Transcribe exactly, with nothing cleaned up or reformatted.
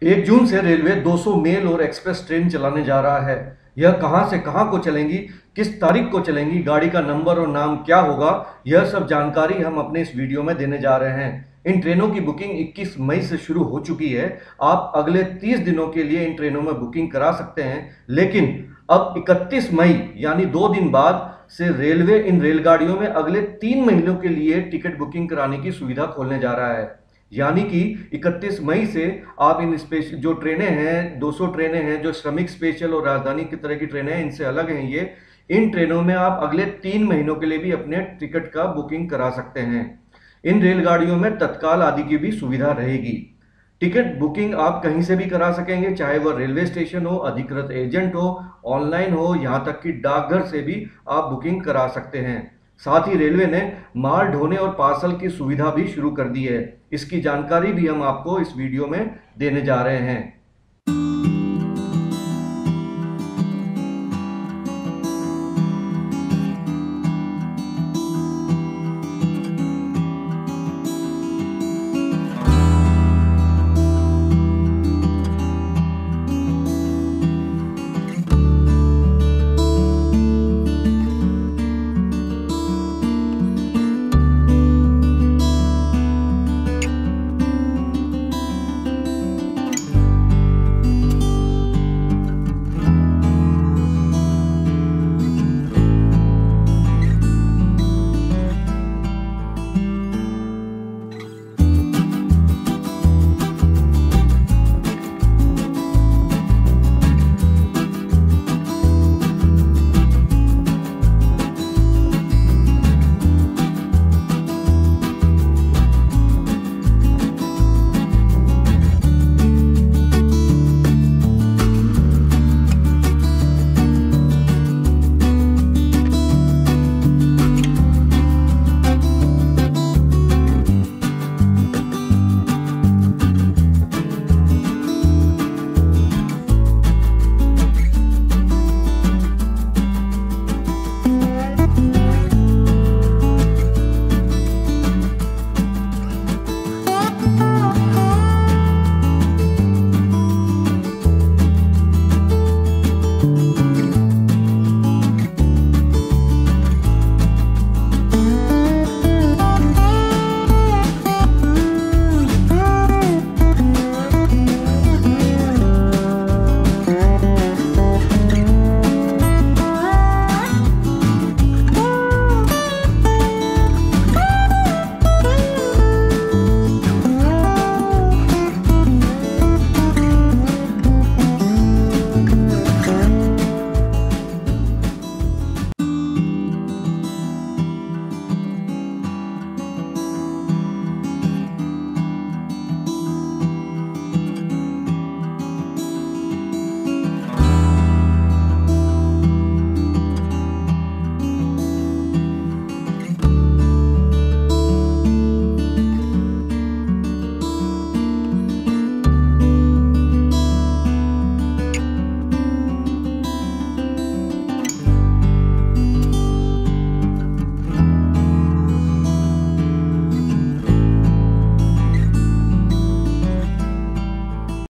एक जून से रेलवे दो सौ मेल और एक्सप्रेस ट्रेन चलाने जा रहा है। यह कहां से कहां को चलेंगी, किस तारीख को चलेंगी, गाड़ी का नंबर और नाम क्या होगा, यह सब जानकारी हम अपने इस वीडियो में देने जा रहे हैं। इन ट्रेनों की बुकिंग इक्कीस मई से शुरू हो चुकी है। आप अगले तीस दिनों के लिए इन ट्रेनों में बुकिंग करा सकते हैं, लेकिन अब इकतीस मई यानी दो दिन बाद से रेलवे इन रेलगाड़ियों में अगले तीन महीनों के लिए टिकट बुकिंग कराने की सुविधा खोलने जा रहा है। यानी कि इकतीस मई से आप इन स्पेशल जो ट्रेनें हैं, दो सौ ट्रेनें हैं जो श्रमिक स्पेशल और राजधानी की तरह की ट्रेनें हैं, इनसे अलग हैं ये। इन ट्रेनों में आप अगले तीन महीनों के लिए भी अपने टिकट का बुकिंग करा सकते हैं। इन रेलगाड़ियों में तत्काल आदि की भी सुविधा रहेगी। टिकट बुकिंग आप कहीं से भी करा सकेंगे, चाहे वह रेलवे स्टेशन हो, अधिकृत एजेंट हो, ऑनलाइन हो, यहाँ तक कि डाकघर से भी आप बुकिंग करा सकते हैं। साथ ही रेलवे ने माल ढोने और पार्सल की सुविधा भी शुरू कर दी है। इसकी जानकारी भी हम आपको इस वीडियो में देने जा रहे हैं।